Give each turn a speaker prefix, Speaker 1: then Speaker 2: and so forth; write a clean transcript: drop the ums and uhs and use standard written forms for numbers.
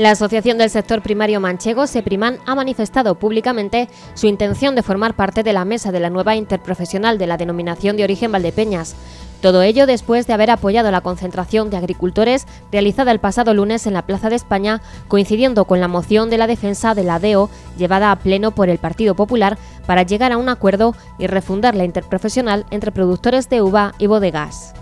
Speaker 1: La Asociación del Sector Primario Manchego, SEPRIMAN, ha manifestado públicamente su intención de formar parte de la mesa de la nueva interprofesional de la Denominación de Origen Valdepeñas. Todo ello después de haber apoyado la concentración de agricultores realizada el pasado lunes en la Plaza de España, coincidiendo con la moción de la defensa de la DEO llevada a pleno por el Partido Popular para llegar a un acuerdo y refundar la interprofesional entre productores de uva y bodegas.